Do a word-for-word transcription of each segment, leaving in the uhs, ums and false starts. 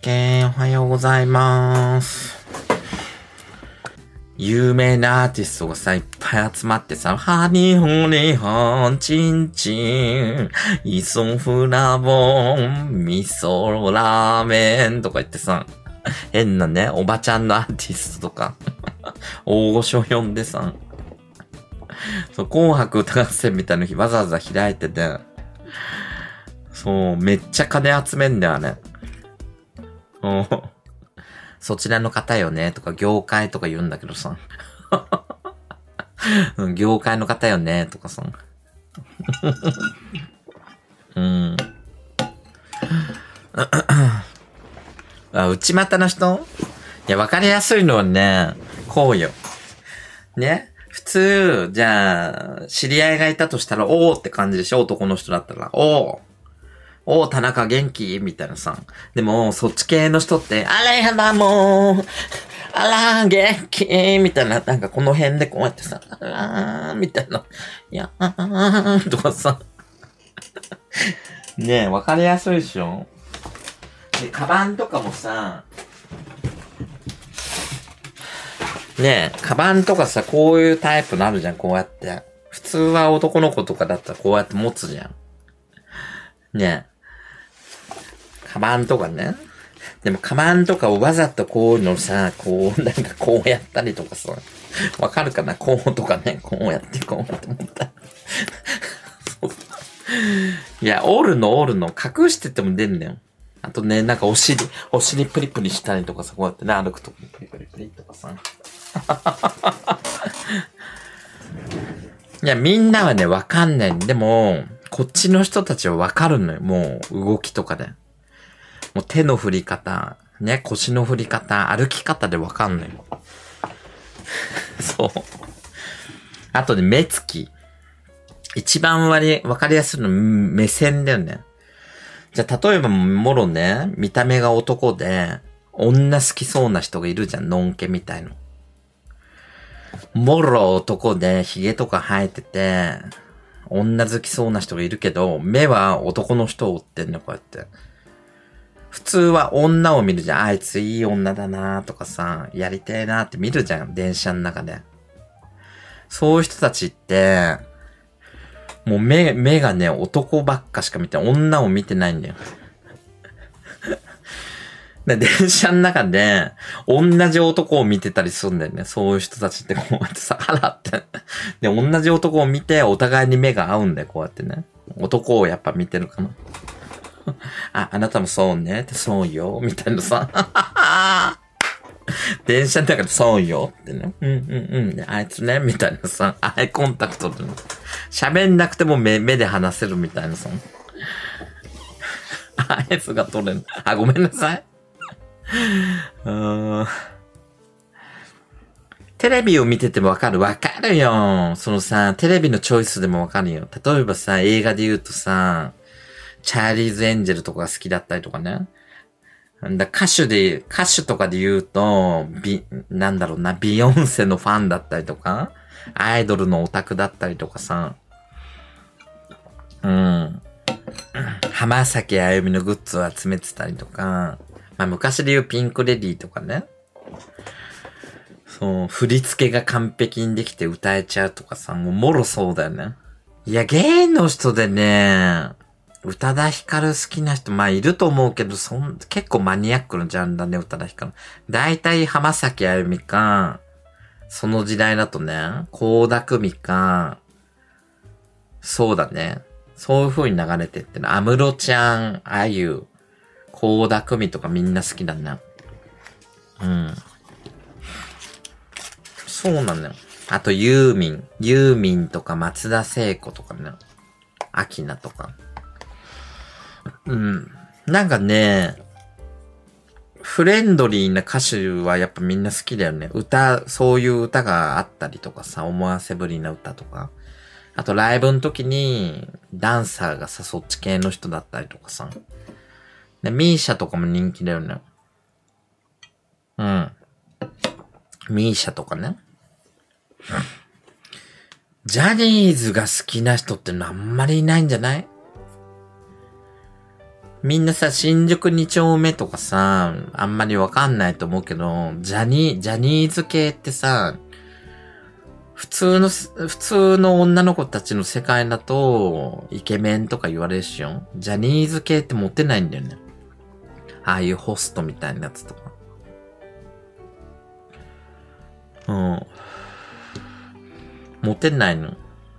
OK、おはようございます。有名なアーティストがさ、いっぱい集まってさ、ハニホニハンチンチン、イソフラボン、味噌ラーメンとか言ってさ、変なね、おばちゃんのアーティストとか、大御所呼んでさ、そう、紅白歌合戦みたいな日わざわざ開いてて、そう、めっちゃ金集めんだよね。そちらの方よねとか業界とか言うんだけどさ。業界の方よねとかさ。うん。あ、内股の人？いや、わかりやすいのはね、こうよ。ね。普通、じゃあ、知り合いがいたとしたら、おーって感じでしょ、男の人だったら。おー。おー、田中元気みたいなさ。でも、そっち系の人って、あれやだもう、あらー、元気みたいな、なんかこの辺でこうやってさ、あらー、みたいな。いやー、とかさ。ねえ、わかりやすいでしょ？で、カバンとかもさ、ねえ、カバンとかさ、こういうタイプのあるじゃん、こうやって。普通は男の子とかだったらこうやって持つじゃん。ねえ。カバンとかね。でも、カバンとかをわざとこういうのさ、こう、なんかこうやったりとかさ。わかるかな？こうとかね。こうやって、こうやって持った。いや、おるのおるの。隠してても出んだよ。あとね、なんかお尻、お尻プリプリしたりとかさ、こうやってね、歩くとプリプリプリとかさ。いや、みんなはね、わかんない。でも、こっちの人たちはわかるのよ。もう、動きとかで。もう手の振り方、ね、腰の振り方、歩き方でわかんない。そう。あとね、目つき。一番わり、わかりやすいの目線だよね。じゃあ、例えば、もろね、見た目が男で、女好きそうな人がいるじゃん、のんけみたいの。もろ男で、髭とか生えてて、女好きそうな人がいるけど、目は男の人を追ってんの、こうやって。普通は女を見るじゃん。あいついい女だなとかさ、やりてえなって見るじゃん。電車の中で。そういう人たちって、もう目、目がね、男ばっかしか見て、女を見てないんだよ。で、電車の中で、同じ男を見てたりするんだよね。そういう人たちってこうやってさ、あらって。で、同じ男を見て、お互いに目が合うんだよ、こうやってね。男をやっぱ見てるかな。あ、あなたもそうねって、そうよ、みたいなさ。電車の中でそうよってね。うんうんうん。あいつね、みたいなさ。アイコンタクトで、ね。喋んなくても目、目で話せるみたいなさ。あいつが取れん。あ、ごめんなさい。うーん。テレビを見ててもわかる。わかるよ。そのさ、テレビのチョイスでもわかるよ。例えばさ、映画で言うとさ、チャーリーズ・エンジェルとかが好きだったりとかね。だ歌手で、歌手とかで言うと、ビ、なんだろうな、ビヨンセのファンだったりとか、アイドルのオタクだったりとかさ、うん。浜崎あゆみのグッズを集めてたりとか、まあ昔で言うピンクレディーとかね。そう、振り付けが完璧にできて歌えちゃうとかさ、もうもろそうだよね。いや、ゲイの人でね、宇多田ヒカル好きな人、まあいると思うけど、そん、結構マニアックなジャンルだね、宇多田ヒカル。だいたい浜崎あゆみか、その時代だとね、倖田來未か、そうだね。そういう風に流れてってね、安室ちゃん、あゆ、倖田來未とかみんな好きだね。うん。そうなのよ。あとユーミン、ユーミンとか松田聖子とかね、アキナとか。うん。なんかね、フレンドリーな歌手はやっぱみんな好きだよね。歌、そういう歌があったりとかさ、思わせぶりな歌とか。あとライブの時に、ダンサーがさ、そっち系の人だったりとかさ。で、ミーシャとかも人気だよね。うん。ミーシャとかね。ジャニーズが好きな人ってのあんまりいないんじゃない？ みんなさ、新宿に丁目とかさ、あんまりわかんないと思うけど、ジャニー、ジャニーズ系ってさ、普通の、普通の女の子たちの世界だと、イケメンとか言われるしよ。ジャニーズ系ってモテないんだよね。ああいうホストみたいなやつとか。うん。モテないの。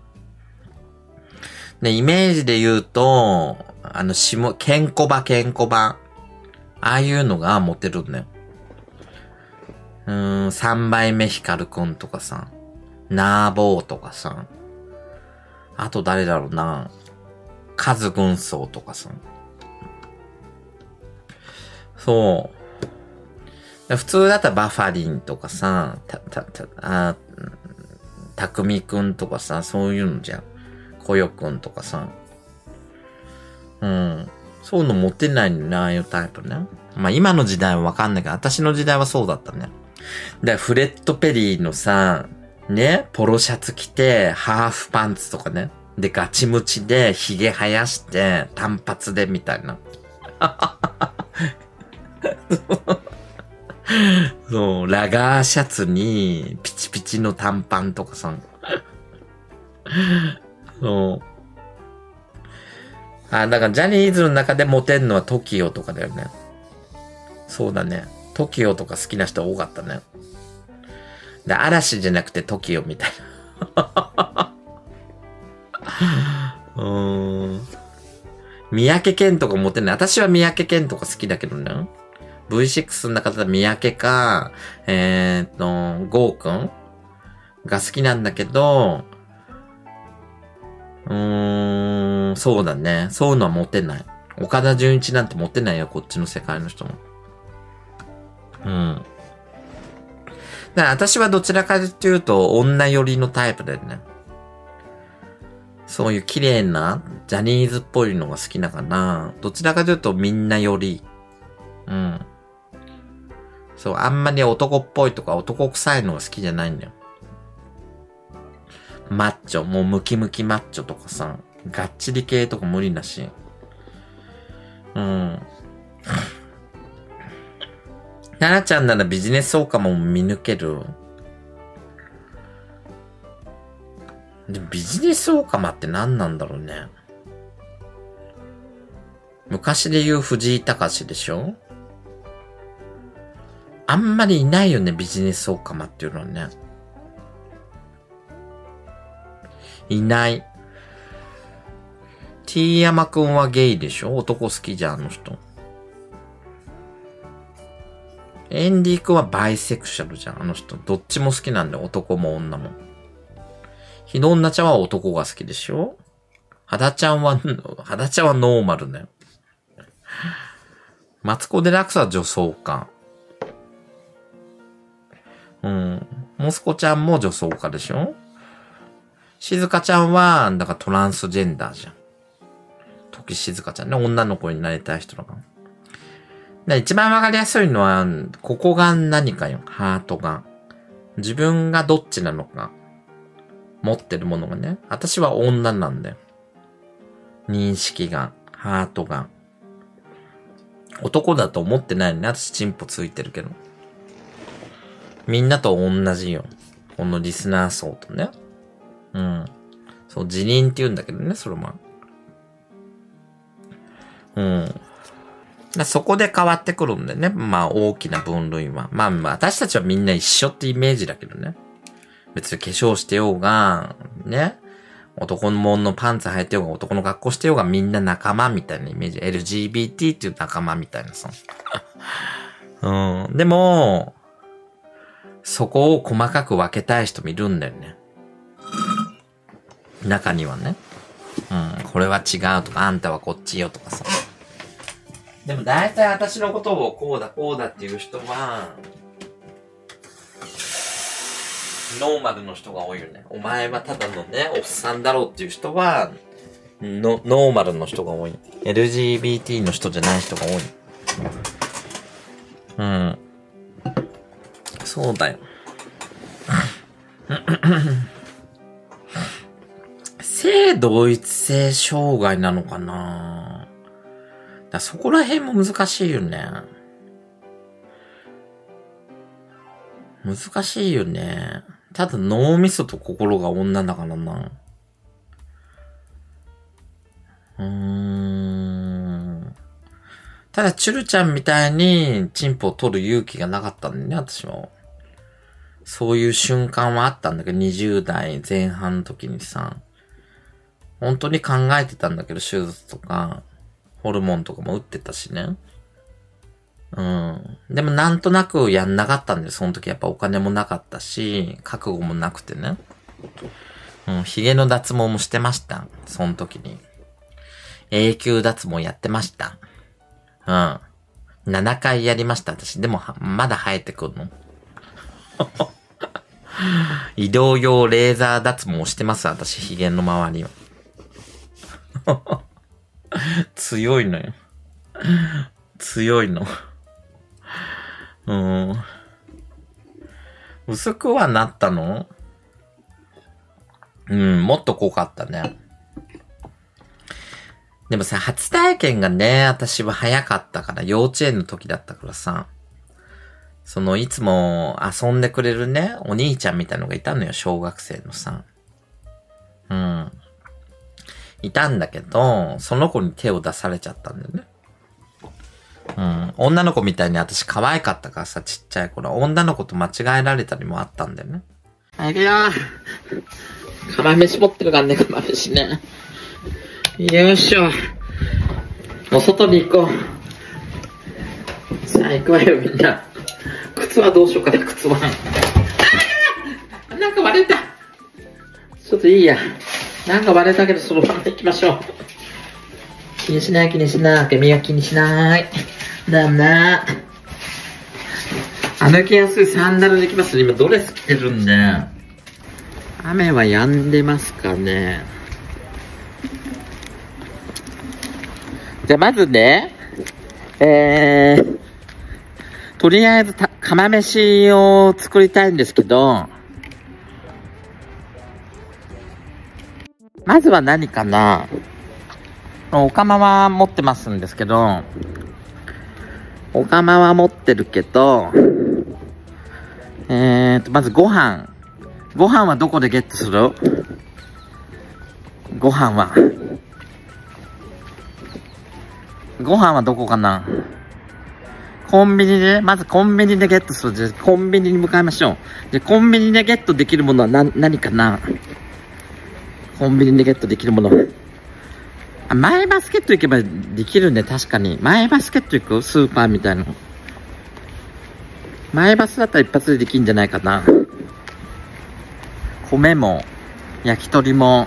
で、イメージで言うと、あの、しも、ケンコバ、ケンコバ。ああいうのがモテるんだよ。うーん、三倍目ヒカルくんとかさ。ナーボーとかさ。あと誰だろうな。カズ軍曹とかさ。そう。普通だったらバファリンとかさ、た、た、た、あ、たくみくんとかさ、そういうのじゃん。こよくんとかさ。うん。そういうの持ってないのね、ああいうタイプね。まあ今の時代はわかんないけど、私の時代はそうだったね。で、フレッド・ペリーのさ、ね、ポロシャツ着て、ハーフパンツとかね。で、ガチムチで、髭生やして、単発で、みたいな。そう、ラガーシャツに、ピチピチの短パンとかさ。そう。あ、だからジャニーズの中でモテんのは トキオ とかだよね。そうだね。トキオ とか好きな人多かったね。で、嵐じゃなくて トキオ みたいな。うーん。三宅健とかモテない。私は三宅健とか好きだけどね。ブイシックス の中で三宅か、えーっと、ゴーくんが好きなんだけど、うーん、そうだね。そういうのはモテない。岡田准一なんてモテないよ、こっちの世界の人も。うん。だから私はどちらかというと、女寄りのタイプだよね。そういう綺麗な、ジャニーズっぽいのが好きだから、どちらかというとみんな寄り。うん。そう、あんまり男っぽいとか男臭いのが好きじゃないんだよ。マッチョ、もうムキムキマッチョとかさ、がっちり系とか無理だし。うん。奈々ちゃんならビジネスオカマも見抜ける。でもビジネスオカマって何なんだろうね。昔で言う藤井隆でしょ？あんまりいないよね、ビジネスオカマっていうのはね。いない。T 山くんはゲイでしょ？男好きじゃん、あの人。エンディくんはバイセクシャルじゃん、あの人。どっちも好きなんだよ、男も女も。ひのんなちゃんは男が好きでしょ？はだちゃんは、はだちゃんはノーマルだよ。マツコデラックスは女装家。うん。モスコちゃんも女装家でしょ？静香ちゃんは、だからトランスジェンダーじゃん。時静香ちゃんね、女の子になりたい人だから。で一番わかりやすいのは、ここが何かよ、ハートが。自分がどっちなのか。持ってるものがね。私は女なんだよ。認識が、ハートが。男だと思ってないのね。私チンポついてるけど。みんなと同じよ。このリスナー層とね。うん。そう、辞任って言うんだけどね、それも。うん。そこで変わってくるんだよね。まあ大きな分類は。まあまあ私たちはみんな一緒ってイメージだけどね。別に化粧してようが、ね。男のもんのパンツ履いてようが、男の格好してようがみんな仲間みたいなイメージ。エルジービーティー っていう仲間みたいなさ。うん。でも、そこを細かく分けたい人もいるんだよね。中にはね。うん。これは違うとか、あんたはこっちよとかさ。でも大体私のことをこうだこうだっていう人は、ノーマルの人が多いよね。お前はただのね、おっさんだろうっていう人は、ノ、ノーマルの人が多い。エルジービーティー の人じゃない人が多い。うん。そうだよ。性同一性障害なのかな？ だそこら辺も難しいよね。難しいよね。ただ脳みそと心が女だからな。うーん。ただ、チュルちゃんみたいにチンポを取る勇気がなかったんだよね、私も。そういう瞬間はあったんだけど、にじゅう代前半の時にさ、本当に考えてたんだけど、手術とか、ホルモンとかも打ってたしね。うん。でもなんとなくやんなかったんだよ。その時やっぱお金もなかったし、覚悟もなくてね。うん、髭の脱毛もしてました。その時に。永久脱毛やってました。うん。ななかいやりました、私。でも、まだ生えてくるの。移動用レーザー脱毛してます、私、髭の周りは。強いのよ。強いの。うん。薄くはなったの？うん、もっと濃かったね。でもさ、初体験がね、私は早かったから、幼稚園の時だったからさ、その、いつも遊んでくれるね、お兄ちゃんみたいのがいたのよ、小学生のさ。うん。いたんだけど、その子に手を出されちゃったんだよね。うん。女の子みたいに私可愛かったからさ、ちっちゃい頃。女の子と間違えられたりもあったんだよね。あげよー。釜飯持ってるからね、釜飯ね。よいしょ。もう外に行こう。さあ行くわよ、みんな。靴はどうしようかな、靴は。あーなんか割れた。ちょっといいや。なんか割れたけど、そのまま行きましょう。気にしない、気にしない。君は気にしない。だな。歩きやすいサンダルできますね。今ドレス着てるんで。雨は止んでますかね。じゃあまずね、えー、とりあえずた釜飯を作りたいんですけど、まずは何かな。お釜は持ってますんですけど、お釜は持ってるけど、えーと、まずご飯。ご飯はどこでゲットする？ご飯は。ご飯はどこかな？コンビニで、まずコンビニでゲットする。じゃコンビニに向かいましょう。じゃコンビニでゲットできるものは何、何かな？コンビニでゲットできるもの。あ、前バスケット行けばできるね、確かに。前バスケット行く？スーパーみたいな。前バスだったら一発でできるんじゃないかな。米も、焼き鳥も、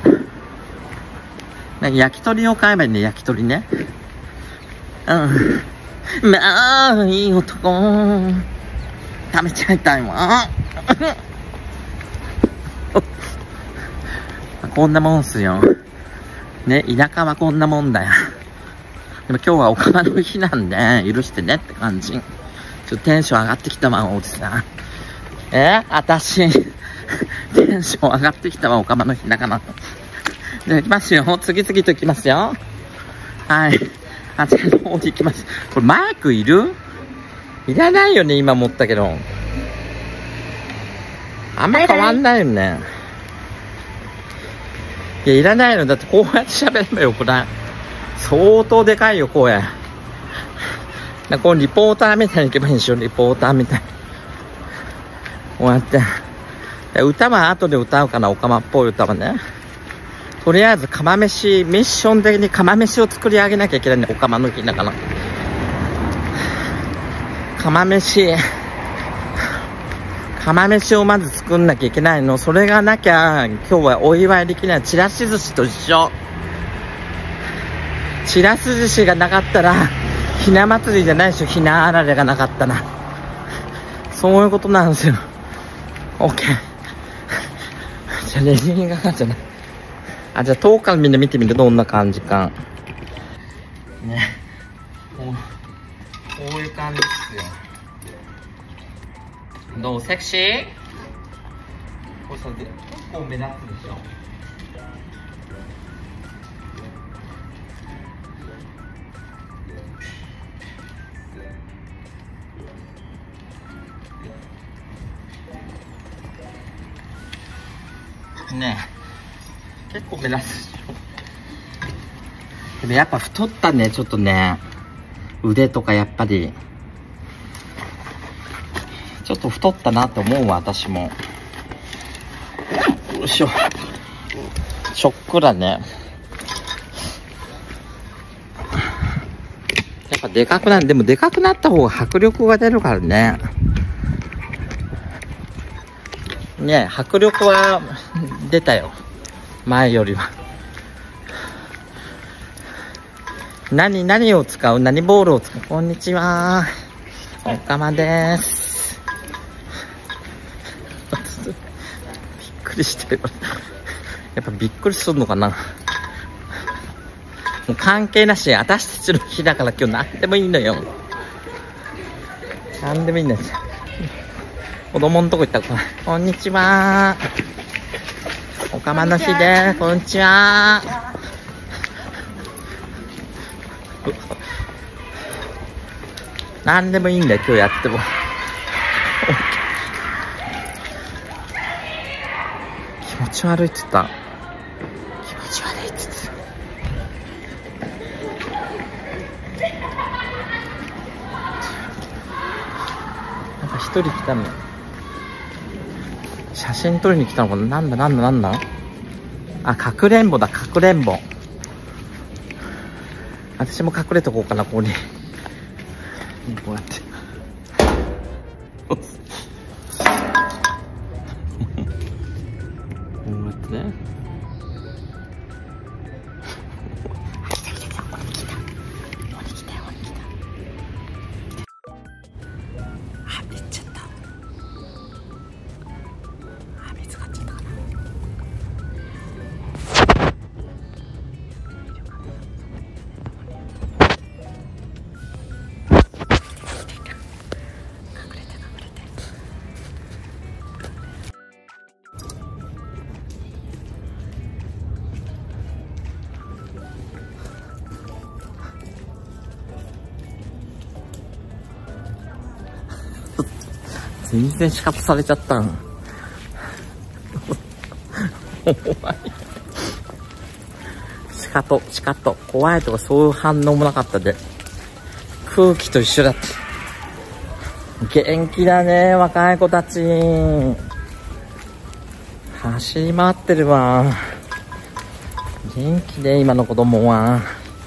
焼き鳥を買えばいいね、焼き鳥ね。うん。まあ、いい男。食べちゃいたいわ。こんなもんっすよ。ね、田舎はこんなもんだよ。でも今日はお釜の日なんで、許してねって感じ。ちょっとテンション上がってきたわ、おじさん。えあたし、テンション上がってきたわ、お釜の日だから。じゃあ行きますよ。次々と行きますよ。はい。あちらの方に行きます。これマイクいる？いらないよね、今持ったけど。あんま変わんないよね。いや、いらないの。だってこうやって喋ればよくない？相当でかいよ、こうや。なんかこうリポーターみたいに行けばいいんでしょ、リポーターみたい。こうやって。歌は後で歌うかな、おかまっぽい歌はね。とりあえず釜飯、ミッション的に釜飯を作り上げなきゃいけないね、おかまの日だから。釜飯、釜飯をまず作んなきゃいけないの。それがなきゃ、今日はお祝いできない。ちらし寿司と一緒。ちらし寿司がなかったら、ひな祭りじゃないでしょ、ひなあられがなかったら。そういうことなんですよ。オッケー。じゃあ、レジンがかじゃない。あ、じゃあ、遠くからみんな見てみる。どんな感じか。ね。こう、こういう感じですよ。どう？セクシー？これさ、結構目立つでしょ。 ねえ、結構目立つでしょ。でもやっぱ太ったね、ちょっとね。腕とかやっぱり。ちょっと太ったなって思うわ、私も。よいしょ。ショックだね。やっぱでかくなる。でもでかくなった方が迫力が出るからね。ねえ、迫力は出たよ。前よりは。何、何を使う？何ボールを使う？こんにちは。おかまです。びっくりしてる。やっぱびっくりするのかな。もう関係なし、私たちの日だから今日何でもいいのよ。何でもいいんだよ。子供のとこ行ったら、こんにちは。おかまの日で、こんにちは。何でもいいんだよ、今日やっても。気持ち悪いって言った。気持ち悪いって言ってた。なんか一人来たの。写真撮りに来たのかな。なんだなんだなんだ。あ、かくれんぼだ、かくれんぼ。私も隠れとこうかな、ここに。こうやって。こうやってね。あ、行っちゃった。あ、見つかっちゃったかな。全然シカトされちゃったん。怖い。シカト、シカト、怖いとかそういう反応もなかったで。空気と一緒だった。元気だね、若い子たち。走り回ってるわ。元気で、今の子供は。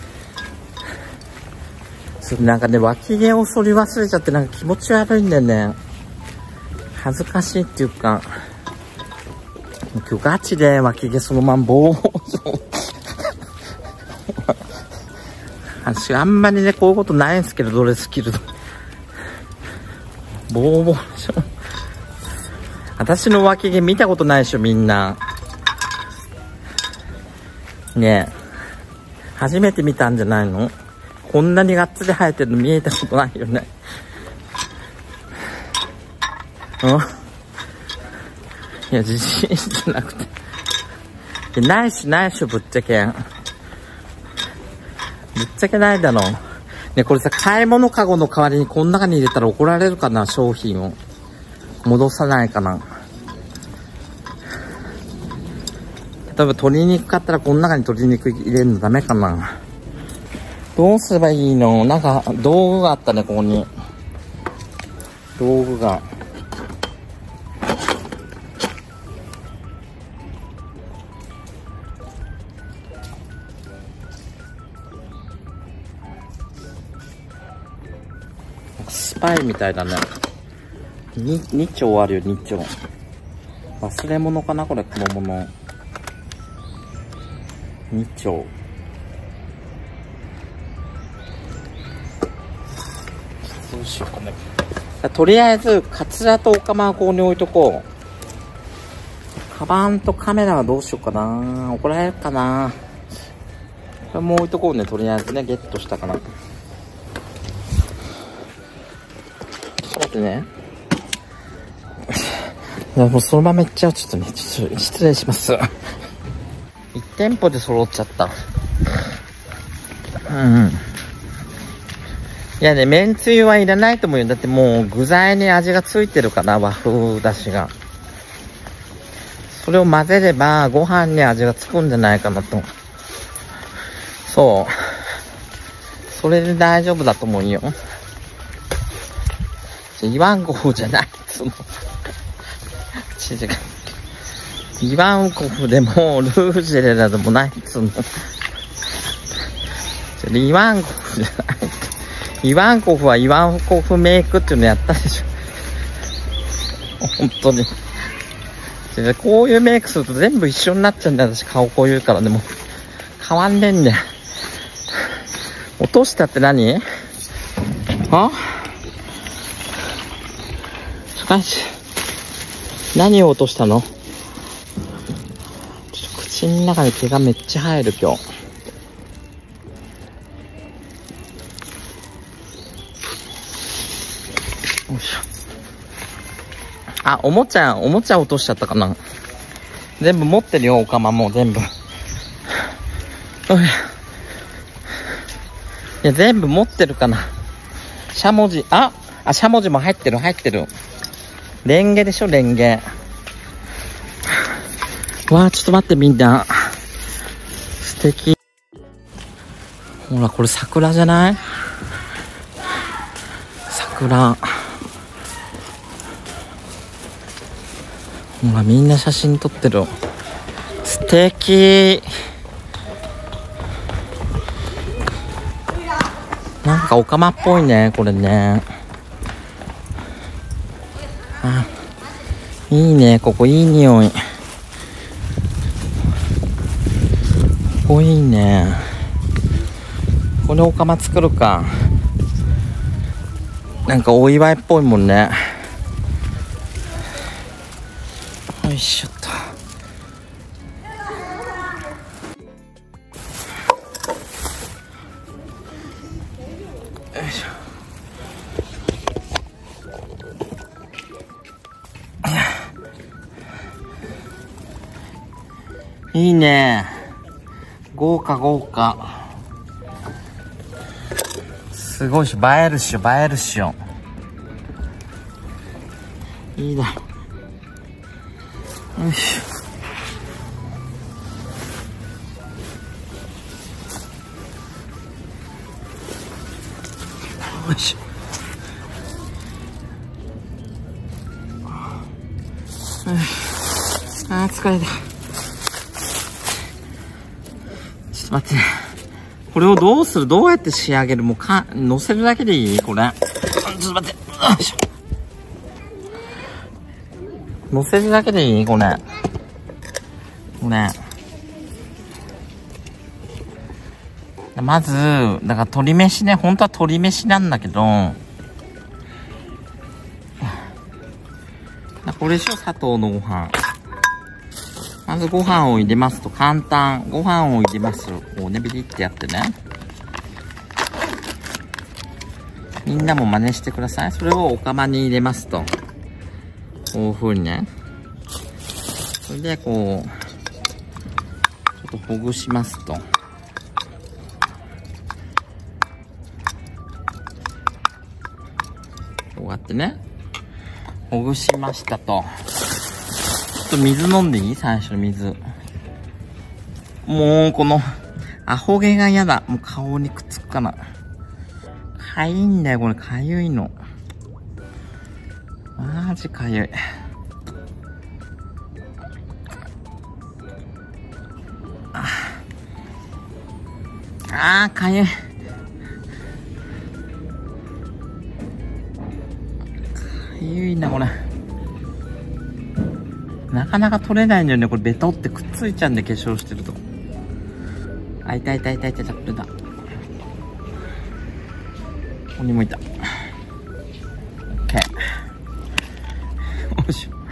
なんかね、脇毛を剃り忘れちゃってなんか気持ち悪いんだよね。恥ずかしいっていうか、今日ガチで脇毛そのまん棒を私あんまりね、こういうことないんですけど、ドレス着ると。ボーボーでしょ。私の脇毛見たことないでしょ、みんな。ねえ。初めて見たんじゃないの？こんなにがっつり生えてるの見えたことないよね。うん？いや、自信じゃなくて。ないし、ないしょ、ぶっちゃけ。ぶっちゃけないだろ。ね、これさ、買い物カゴの代わりにこの中に入れたら怒られるかな、商品を。戻さないかな。例えば鶏肉買ったらこの中に鶏肉入れるのダメかな。どうすればいいの？なんか、道具があったね、ここに。道具が。スパイみたいだね。に、に丁あるよ、に丁。忘れ物かなこれ、子供の。に丁。どうしようかね。とりあえず、カツラとオカマはここに置いとこう。カバンとカメラはどうしようかな。怒られるかな。これも置いとこうね、とりあえずね、ゲットしたから。ね、いやもうそのまま行っちゃう。ちょっとね、ちょっと失礼します。一店舗で揃っちゃった。うんうん。いやね、めんつゆはいらないと思うよ。だってもう具材に味がついてるから、和風だしが。 それを混ぜれば、ご飯に味がつくんじゃないかなと。そう。それで大丈夫だと思うよ。イワンコフじゃないっつうの。違う。イワンコフでも、ルージェレラでもないっつうの。イワンコフじゃない。イワンコフはイワンコフメイクっていうのやったでしょ。本当に。こういうメイクすると全部一緒になっちゃうんだよ。私顔こう言うからね。もう変わんねえんだよ。落としたって何？あ？何を落としたの？ちょっと口の中に毛がめっちゃ生える今日。よいしょ。あ、おもちゃ、おもちゃ落としちゃったかな。全部持ってるよ、おかまもう全部。いや、全部持ってるかな。しゃもじ、あ、あ、しゃもじも入ってる、入ってる。レンゲでしょ、レンゲ。わあ、ちょっと待って、みんな。素敵。ほら、これ桜じゃない？桜。ほら、みんな写真撮ってる。素敵。なんかオカマっぽいね、これね。あ、いいね、ここいい匂い。ここいいね。これオカマ作るか。なんかお祝いっぽいもんね。よいしょっと。よいしょ。いいね。豪華豪華。すごいし、映えるっしょ、映えるっしょ。いいだ。よいしょ。よいしょ。あー、疲れた。ちょっと待って。これをどうする？どうやって仕上げる？もうか、乗せるだけでいい？これ。ちょっと待って。よいしょ。乗せるだけでいい？これ。これ。まず、だから鶏飯ね。本当は鶏飯なんだけど、これでしょ？砂糖のご飯。まずご飯を入れますと簡単。ご飯を入れます。こうね、ビリってやってね。みんなも真似してください。それをお釜に入れますと。こういう風にね。それでこう、ちょっとほぐしますと。こうやってね。ほぐしましたと。ちょっと水飲んでいい？最初の水。もう、この、アホ毛が嫌だ。もう顔にくっつくかな。かゆいんだよ、これ。かゆいの。マジかゆい。ああ、かゆい。かゆいな、これ。なかなか取れないんだよね。これベトってくっついちゃうんで、化粧してると。あ、痛い痛い痛い痛い、これだ。ここにもいた。オッケー。よいしょ。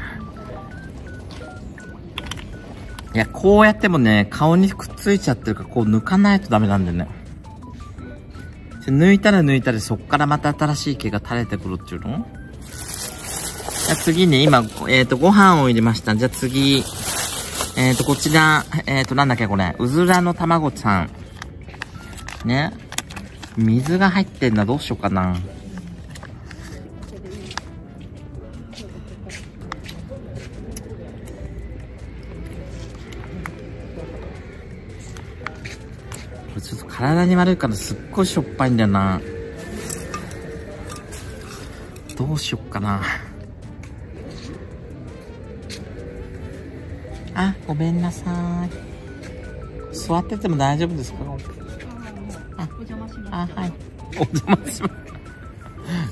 いや、こうやってもね、顔にくっついちゃってるから、こう抜かないとダメなんだよね。抜いたら抜いたら、そっからまた新しい毛が垂れてくるっていうの？じゃあ次ね、今、えっと、ご飯を入れました。じゃあ次、えっと、こちら、えっと、なんだっけこれ。うずらの卵さん。ね。水が入ってんだ。どうしようかな。 体に悪いからすっごいしょっぱいんだよな。どうしよっかな。あ、ごめんなさい。座ってても大丈夫ですか？あ、お邪魔します。あ、はい。お邪魔します。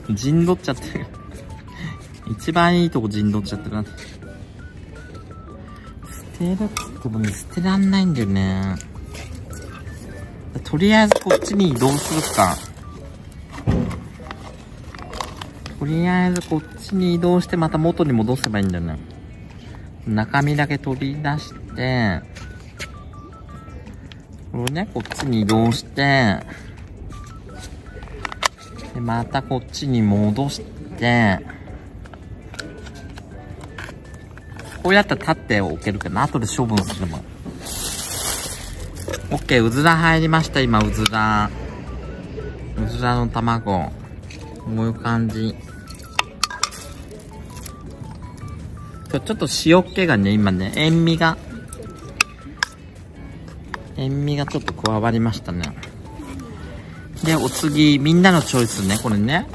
陣取っちゃってる。一番いいとこ陣取っちゃってるな。捨てるってもね、捨てらんないんだよね。とりあえずこっちに移動するか。とりあえずこっちに移動してまた元に戻せばいいんだよね。中身だけ取り出して、これね、こっちに移動して、で、またこっちに戻して、こうやったら立っておけるけど、後で処分するもん。オッケー、うずら入りました、今、うずら。うずらの卵。こういう感じ。ちょっと塩気がね、今ね、塩味が、塩味がちょっと加わりましたね。で、お次、みんなのチョイスね、これね。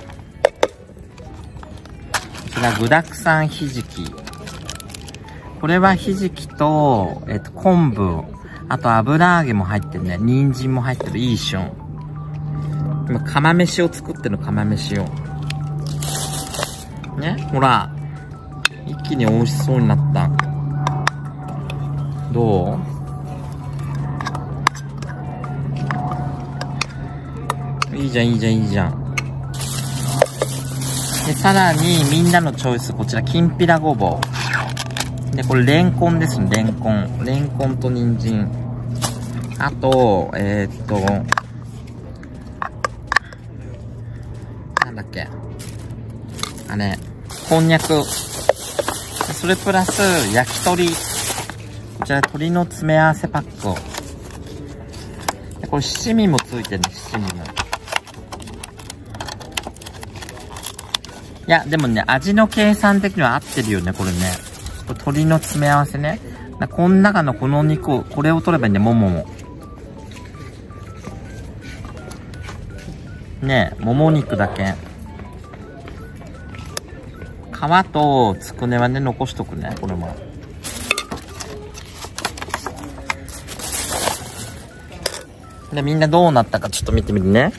こちら、具沢山ひじき。これはひじきと、えっと、昆布、あと油揚げも入ってるね。人参も入ってる。いいしょ。今、釜飯を作ってる釜飯を。ね、ほら。一気に美味しそうになった。どう？いいじゃん、いいじゃん、いいじゃん。で、さらに、みんなのチョイス、こちら、きんぴらごぼう。で、これ、レンコンですね、レンコン。レンコンと人参。あと、えー、っと、なんだっけ。あれ、こんにゃく。それプラス、焼き鳥。こちら、鶏の詰め合わせパックを。でこれ、七味もついてるね、七味も。いや、でもね、味の計算的には合ってるよね、これね。これ鶏の詰め合わせね。この中のこの肉を、これを取ればいいんだよ、ももも。ねえ、もも肉だけ。皮とつくねはね、残しとくね、これも。で、みんなどうなったかちょっと見てみるね。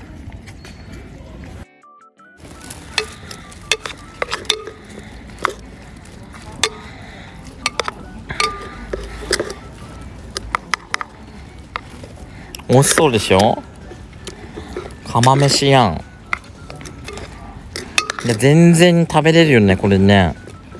美味しそうでしょ？釜飯やん。いや、全然食べれるよね、これね。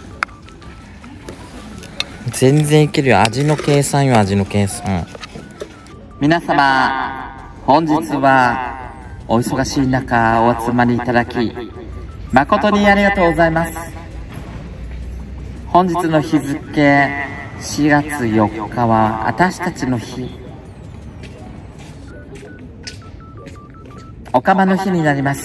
全然いけるよ。味の計算よ、味の計算。皆様、本日は、お忙しい中、お集まりいただき、誠にありがとうございます。本日の日付、しがつよっかは、私たちの日。おかまの日になります。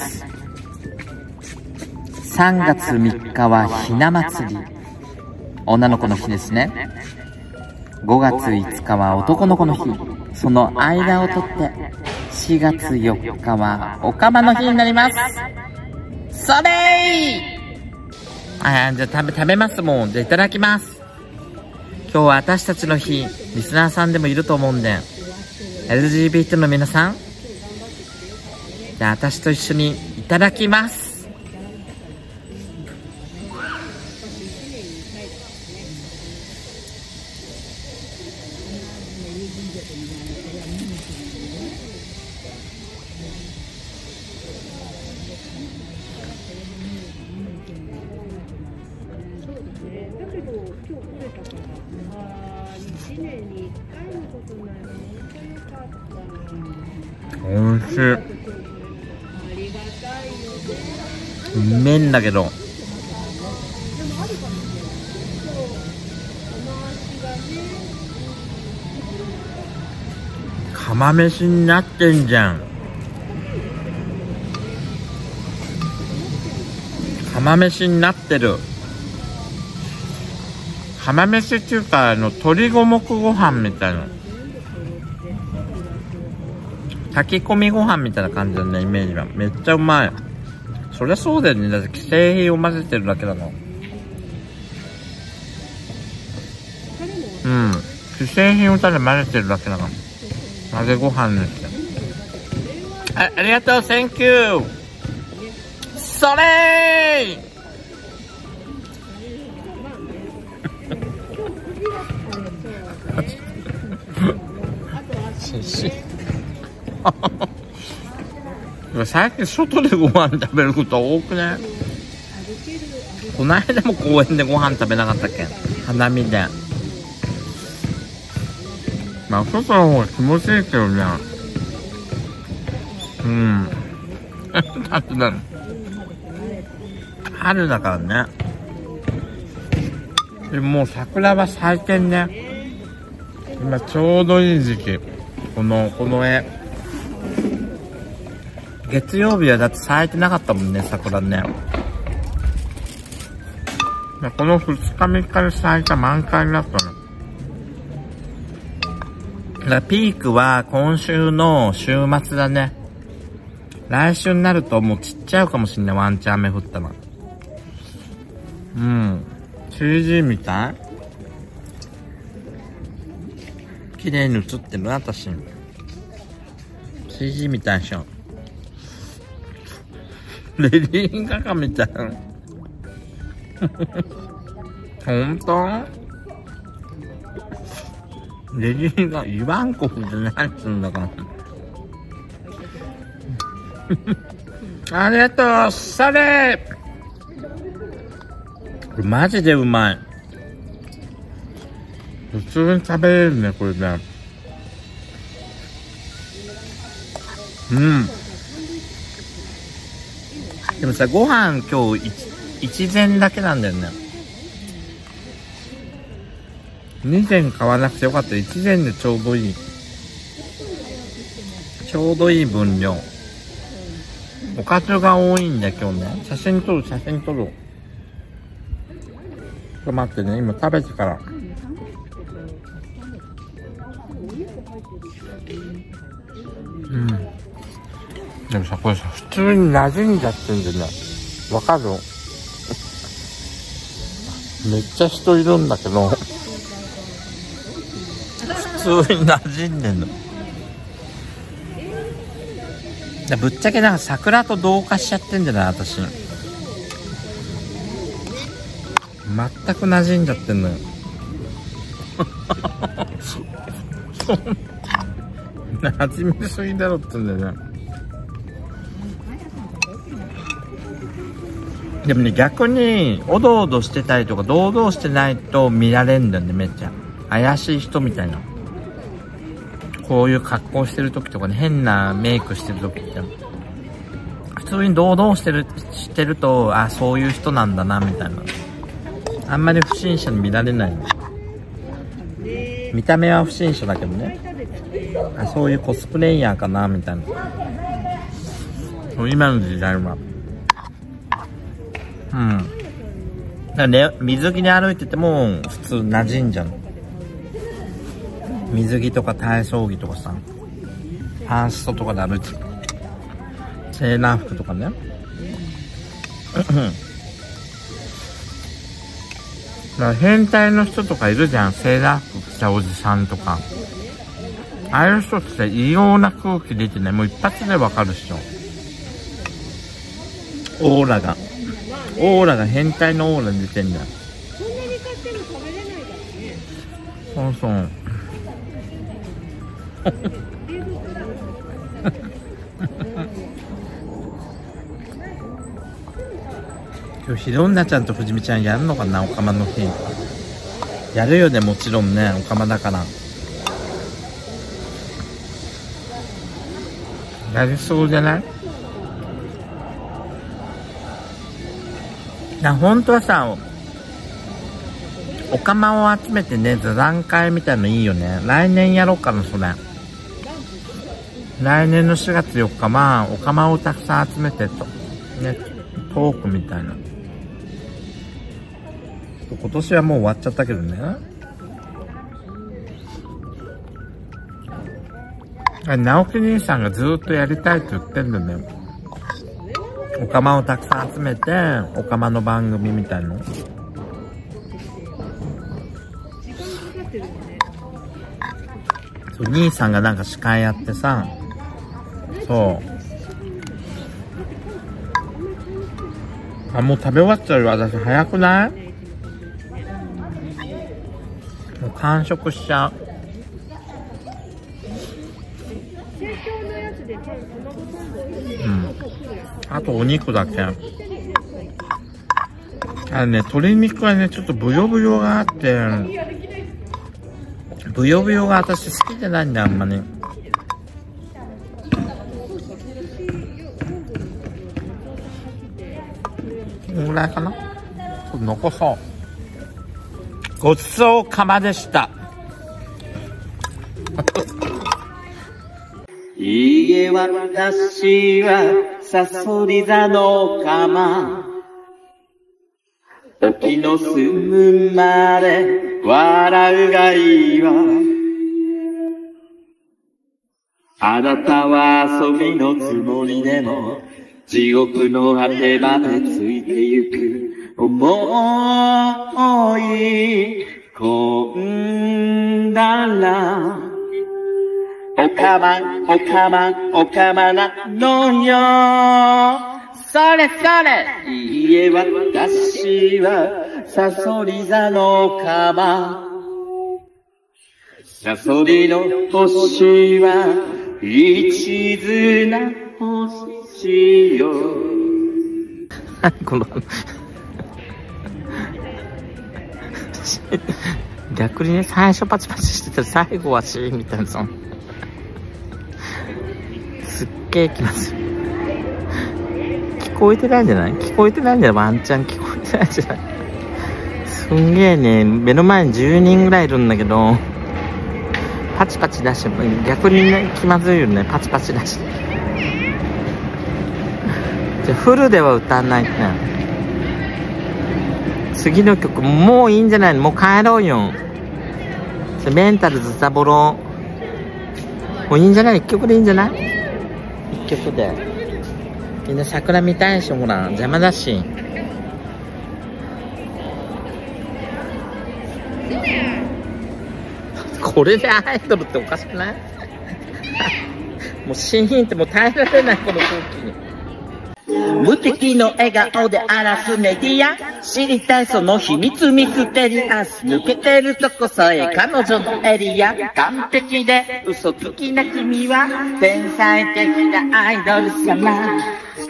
さんがつみっかはひな祭り。女の子の日ですね。ごがついつかは男の子の日。その間をとって、しがつよっかはおかまの日になります。それー！あ、じゃあ食べ、食べますもん。じゃあいただきます。今日は私たちの日、リスナーさんでもいると思うんで、エルジービーティー の皆さん、じゃあ私と一緒にいただきます。おいしい。うめえんだけど。釜飯になってんじゃん。釜飯になってる。釜飯っていうか、あの、鶏五目ご飯みたいな。 炊き込みご飯みたいな感じだね、イメージは。めっちゃうまい。そりゃそうだよね。だって既製品を混ぜてるだけだもん。うん。既製品をただ混ぜてるだけだから。混ぜご飯ですよ。あ、ありがとう、Thank you! それー最近外でご飯食べること多くね。この間も公園でご飯食べなかったっけ、花見で。まあ外の方が気持ちいいけどね。うん。だってね、春だからね。でもう桜は咲いてんね。今ちょうどいい時期。このこの絵、月曜日はだって咲いてなかったもんね、桜ね。このふつかみっかで咲いた満開になったの。だからピークは今週の週末だね。来週になるともう散っちゃうかもしんない、ワンチャン雨降ったら。うん。シージー みたい？綺麗に映ってるな、私。シージー みたいでしょ。レディー・ガガみたいな。ほんと？レディーがイワンコフって何すんだかな。ありがとう、それこれマジでうまい。普通に食べれるね、これね。うん。でもさ、ご飯今日一膳だけなんだよね。二膳買わなくてよかった。一膳でちょうどいい。ちょうどいい分量。おかずが多いんだ今日ね。写真撮る、写真撮る。ちょっと待ってね、今食べてから。うん。でもさ、これさ、普通に馴染んじゃってんだよね。わかる？めっちゃ人いるんだけど、普通に馴染んでんの。ぶっちゃけなんか桜と同化しちゃってんじゃない私。全く馴染んじゃってんのよ。馴染みすぎだろって言うんだよね。でもね、逆におどおどしてたりとか堂々してないと見られんだよね、めっちゃ怪しい人みたいな。こういう格好してる時とかね、変なメイクしてる時って普通に堂々してるしてると、あ、そういう人なんだなみたいな。あんまり不審者に見られないの。見た目は不審者だけどね、あ、そういうコスプレイヤーかなみたいな。今の時代はうん。だからね、水着で歩いてても普通馴染んじゃう。水着とか体操着とかさ、パンストとかで歩いてる。セーラー服とかね。だから変態の人とかいるじゃん、セーラー服着たおじさんとか。ああいう人って異様な空気出てね、もう一発でわかるっしょ。オーラが。オーラが変態のオーラ出てんだよ。そんなに買っても食べれないからね。そうそう。今日ひろんなちゃんとふじみちゃんやるのかな、おかまの日。やるよね、もちろんね、おかまだから。やりそうじゃない？な、本当はさ、おかまを集めてね、座談会みたいのいいよね。来年やろうかな、それ。来年のしがつよっかは、おかまをたくさん集めてと。ね、トークみたいな。今年はもう終わっちゃったけどね。 あ、直樹兄さんがずーっとやりたいって言ってんだね。おかまをたくさん集めて、おかまの番組みたいの。そう、兄さんがなんか司会やってさ、そう。あ、もう食べ終わっちゃうよ。私早くない？もう完食しちゃう。うん。あとお肉だけ。あのね、鶏肉はね、ちょっとブヨブヨがあって、ブヨブヨが私好きじゃないんだよ、あんまり。このぐらいかな？ちょっと残そう。ごちそうかまでした。 いいえ、私はサソリ座の釜。時の済むまで笑うがいいわ。あなたは遊びのつもりでも地獄の果てまでついてゆく思い込んだらおかま、おかま、おかまなのよ。それそれ、いいえ、私はサソリ座の釜。サソリの星は一途な星よ。 この逆にね、最初パチパチしてて最後はシーンみたいなさ、すっげえきます。聞こえてないんじゃない？聞こえてないんじゃない？ワンチャン聞こえてないんじゃない？すんげえね、目の前にじゅうにんぐらいいるんだけど、パチパチ出して、逆にね、気まずいよね、パチパチ出して。じゃフルでは歌わないってな。次の曲、もういいんじゃないの？もう帰ろうよ。メンタルズタボロ。もういいんじゃない？一曲でいいんじゃない？一曲で。みんな桜見たいでしょ、ほら。邪魔だし。これでアイドルっておかしくない？もうシーンってもう耐えられない、この空気に。 無敵の笑顔で荒らすメディア。知りたいその秘密ミステリアス。抜けてるとこさえ彼女のエリア。完璧で嘘つきな君は天才的なアイドル様。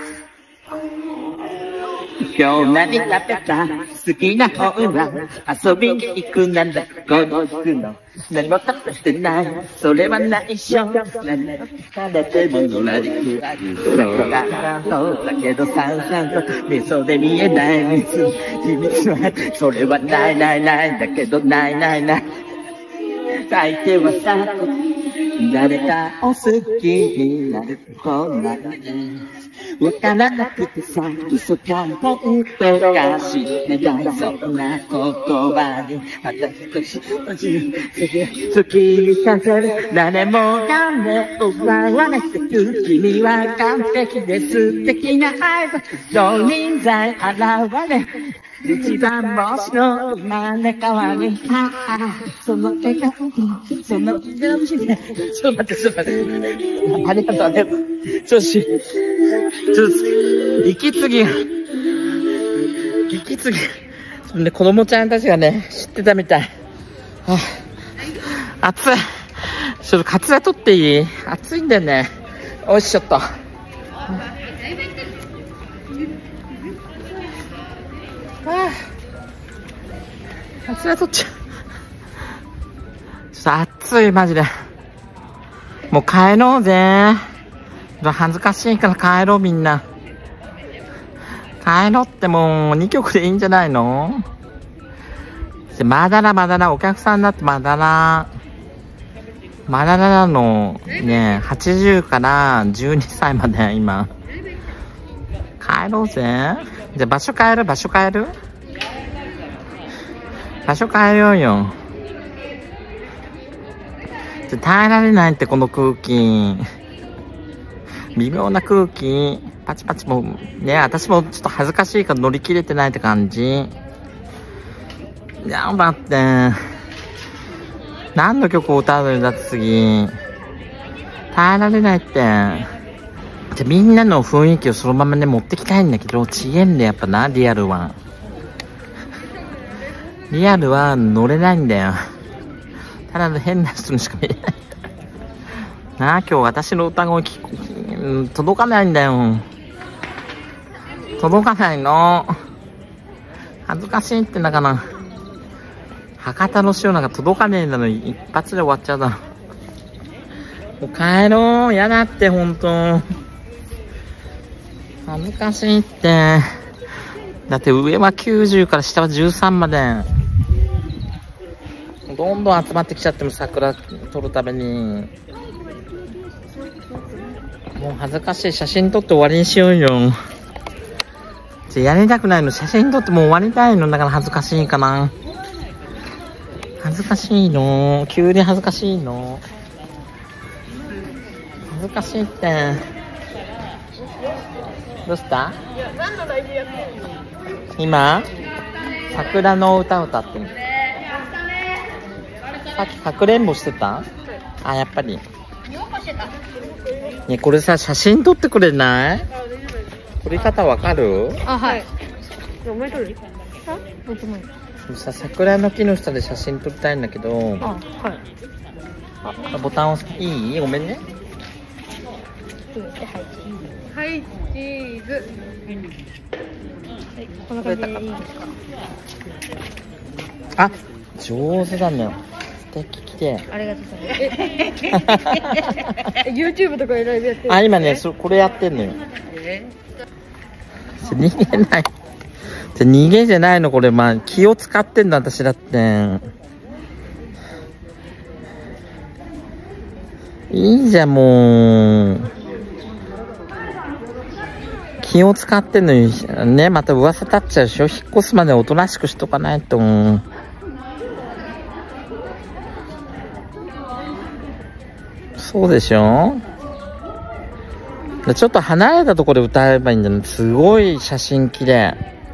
今日何食べた？好きな本は遊びに行くなんだ。この服の何も食べてない。それは内緒。何も聞かれてものらりくらり。そうだそうだけどさんさんと味噌で見えない秘密。秘密はそれはないないないだけどないないない。相手はさ誰かを好きになることなんだ。わからなくてさ、嘘か本当か知れないそんな言葉に私とし好きにさせる誰もが目を奪われてく君は完璧で素敵なアイドル少人在現れ一番星の生まれ変わりその笑顔その笑顔ちょっと待ってちょっと待ってありがとうね調子ちょっと息継ぎが息継ぎね、子供ちゃんたちがね知ってたみたい。はあ、暑い。ちょっとカツラ取っていい？暑いんだよね。おいしちょっと。はあ、カツラ取っちゃう。ちょっと暑いマジで。もう帰ろうぜ。恥ずかしいから帰ろうみんな。帰ろうってもうにきょくでいいんじゃないの？まだらまだらお客さんだってまだら。まだらなのね、はちじゅうからじゅうにさいまで今。帰ろうぜ。じゃあ場所変える場所変える場所変えようよ。 耐えられないって、この空気。微妙な空気。パチパチも、ね、私もちょっと恥ずかしいから乗り切れてないって感じ。やばって。何の曲を歌うのよ、だって次。耐えられないって。で、みんなの雰囲気をそのままね、持ってきたいんだけど、ちげんだよ、やっぱな、リアルは。リアルは乗れないんだよ。ただの変な人にしか見えない。なあ、今日私の歌声聞く、届かないんだよ。届かないの。恥ずかしいってだから。博多の塩なんか届かねえんだのに、一発で終わっちゃうだろ。もう帰ろう。やだって、ほんと。恥ずかしいって。だって上はきゅうじゅうから下はじゅうさんまで。どんどん集まってきちゃっても桜撮るために。もう恥ずかしい。写真撮って終わりにしようよ。じゃやりたくないの。写真撮ってもう終わりたいの。だから恥ずかしいかな。恥ずかしいの。急に恥ずかしいの。恥ずかしいって。どうした？今桜の歌を歌ってる。さっきかくれんぼしてた？あ、やっぱり。ね、これさ、写真撮ってくれない？撮り方わかる？ あ、はい。お前撮る？あ、どっちもいい。 さ、桜の木の下で写真撮りたいんだけど。 あ、はい。 あ、ボタン押す。いい？ごめんね。 はい、チーズ。はい、こんな感じでいいですか？ あ、上手だね。素敵、きれい。 ありがとうございます。え、YouTube とかでライブやってる？ あ、今ね、そこれやってんのよ。 え逃げない。逃げじゃないの、これ。まあ、気を使ってんだ、私だって。いいじゃん、もう。気を使ってんのに、ね、また噂立っちゃうでしょ。引っ越すまでおとなしくしとかないと。そうでしょ。ちょっと離れたところで歌えばいいんじゃない？すごい写真綺麗。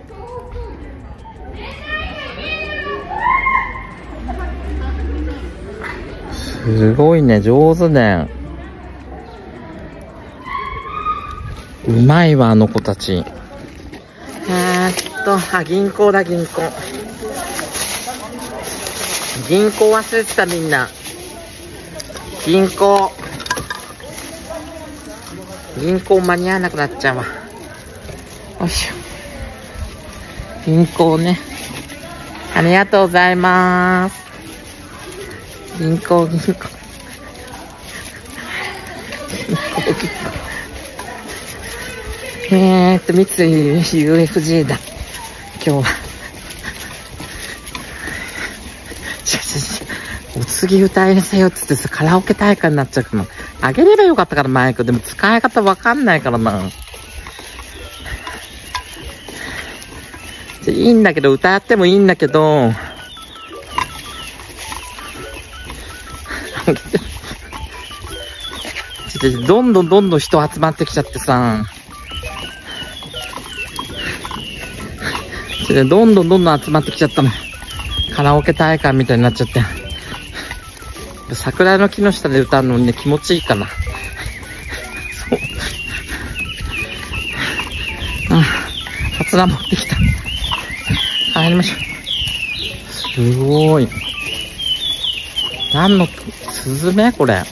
すごいね、上手ね。うまいわ、あの子たち。えーっと、あ、銀行だ、銀行。銀行忘れてた、みんな。銀行。銀行間に合わなくなっちゃうわ。よいしょ。銀行ね。ありがとうございます。銀行、銀行。銀行、銀行。えーっと、三井 ユーエフジェー だ。今日は。お次歌いなさいよっつってさ、カラオケ大会になっちゃうから。あげればよかったから、マイク。でも使い方わかんないからな。いいんだけど、歌ってもいいんだけど。どんどんどんどん人集まってきちゃってさ。どんどんどんどん集まってきちゃったの。カラオケ大会みたいになっちゃって。桜の木の下で歌うのね、気持ちいいかな。そう。あ、カツラ持ってきた。帰りましょう。すごい。何の、スズメこれ。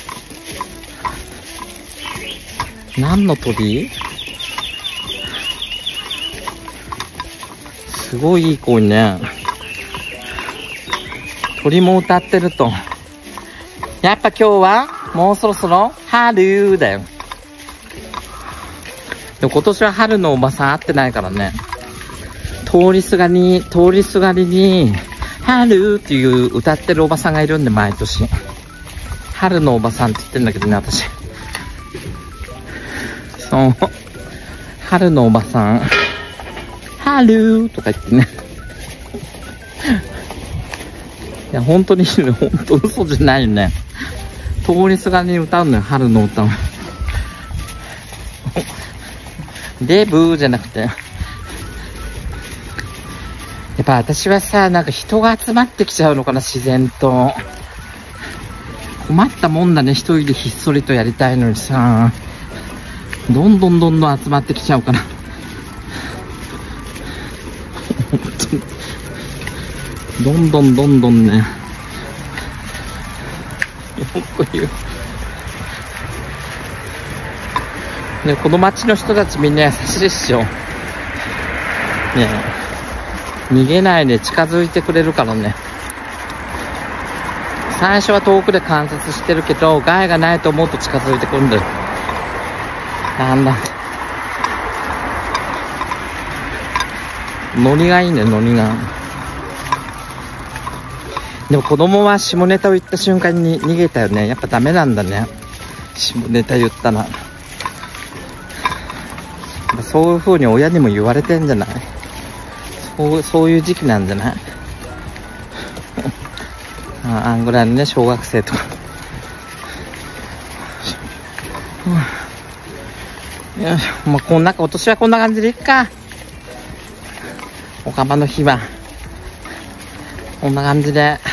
何の鳥？すごいいい声ね。鳥も歌ってると。やっぱ今日はもうそろそろ春だよ。でも今年は春のおばさん会ってないからね。通りすがりに、通りすがりに、春っていう歌ってるおばさんがいるんで、毎年。春のおばさんって言ってんだけどね、私。そう。春のおばさん。春とか言ってね。いや、本当に、本当嘘じゃないよね。 通りすがりに歌うのよ、春の歌を。デブーじゃなくて。やっぱ私はさ、なんか人が集まってきちゃうのかな、自然と。困ったもんだね、一人でひっそりとやりたいのにさ。どんどんどんどん集まってきちゃうから。どんどんどんどんね。よく言う。ね、この町の人たちみんな優しいっしょ。ねえ。逃げないで近づいてくれるからね。最初は遠くで観察してるけど、害がないと思うと近づいてくるんだよ。なんだ。ノリがいいね、ノリが。でも子供は下ネタを言った瞬間に逃げたよね。やっぱダメなんだね。下ネタ言ったら。そういう風に親にも言われてんじゃない？そう、そういう時期なんじゃない？あ、あんぐらいのね、小学生とか。よし、まあ、こんな、今年はこんな感じでいっか。おかまの日は。こんな感じで。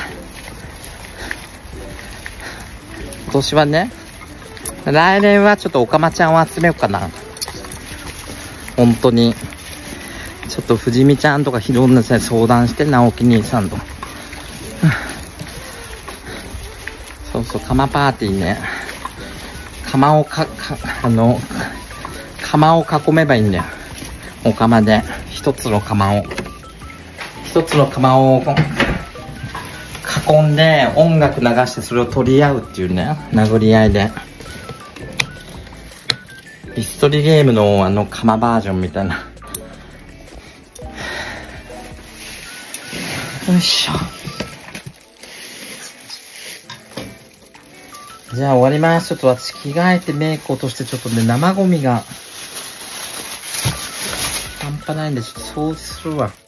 今年はね、来年はちょっとおかまちゃんを集めようかな。本当に。ちょっと藤見ちゃんとかひろんなさんに相談して、直樹兄さんと。そうそう、釜パーティーね。釜をか、か、あの、釜を囲めばいいんだよ。お釜で。一つの釜を。一つの釜を囲んで音楽流してそれを取り合うっていうね。殴り合いで。椅子取りゲームのあの釜バージョンみたいな。よいしょ。じゃあ終わります。ちょっと私着替えてメイク落としてちょっとね、生ゴミが半端ないんでちょっと掃除するわ。